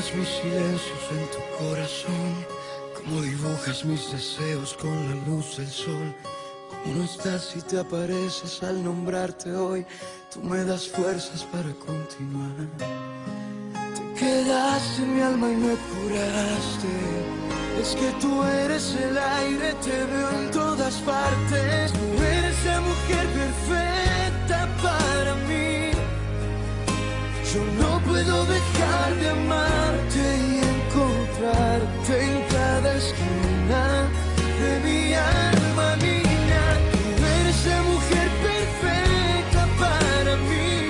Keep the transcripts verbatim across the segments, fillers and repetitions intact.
pintas mis silencios en tu corazón, como dibujas mis deseos con la luz del sol. Como no estás y te apareces al nombrarte hoy, tú me das fuerzas para continuar. Te quedaste en mi alma y me curaste. Es que tú eres el aire, te veo en todas partes. Tú eres la mujer perfecta para mí. Yo no puedo dejar de amarte y encontrarte en cada esquina de mi alma, niña. Tú eres la mujer perfecta para mí.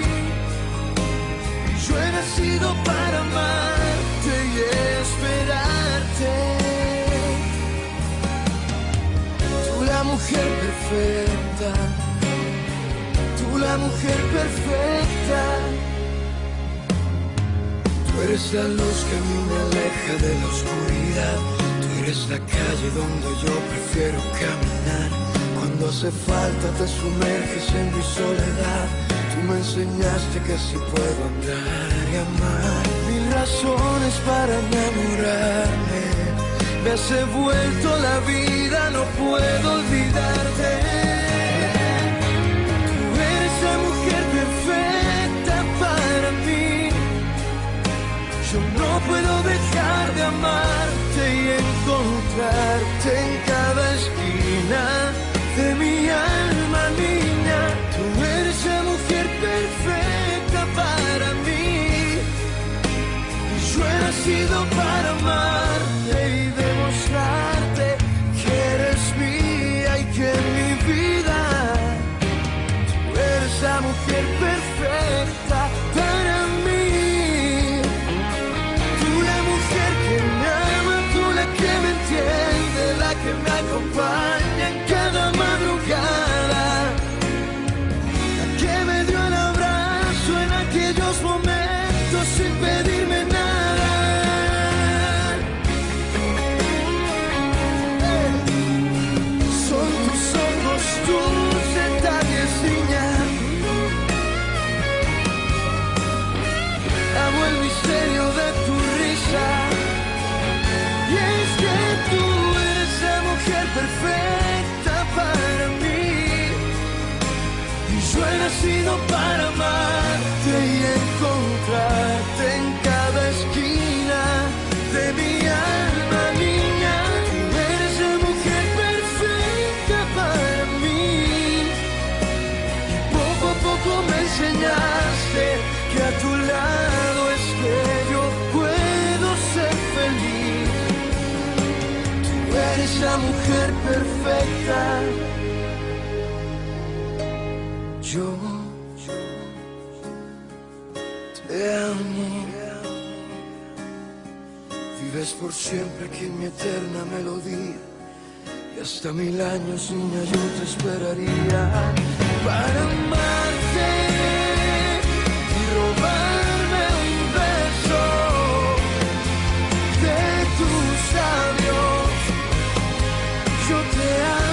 Y yo he nacido para amarte y esperarte. Tú la mujer perfecta, tú la mujer perfecta. Tú eres la luz que a mí me aleja de la oscuridad. Tú eres la calle donde yo prefiero caminar. Cuando hace falta te sumerges en mi soledad. Tú me enseñaste que así puedo andar y amar. Mil razones para enamorarme. Me has devuelto la vida, no puedo olvidarte. Tú eres la mujer perfecta para mí. Yo no puedo dejar de amarte y encontrarte en cada esquina de mi alma, niña. Tú eres la mujer perfecta para mí. Y yo he nacido para amarte y demostrarte que eres mía y que mi vida. Tú eres la mujer perfecta para mí. Que me entiende, la que me acompaña en cada madrugada, la que me dio el abrazo en aquellos momentos sin pedirme nada. Eh, son tus ojos, tus detalles, niña. Amo el misterio de tu risa. Y es que tú eres la mujer perfecta para mí. Y yo he nacido para amarte y encontrarte en cada esquina de mi alma, niña. Tú eres la mujer perfecta para mí. Y poco a poco me enseñaste que a tu lado es que yo puedo ser feliz. Eres la mujer perfecta. Yo te amo. Vives por siempre aquí en mi eterna melodía. Y hasta mil años, niña, yo te esperaría para amarte y robarme un beso de tus labios. Yo te amo.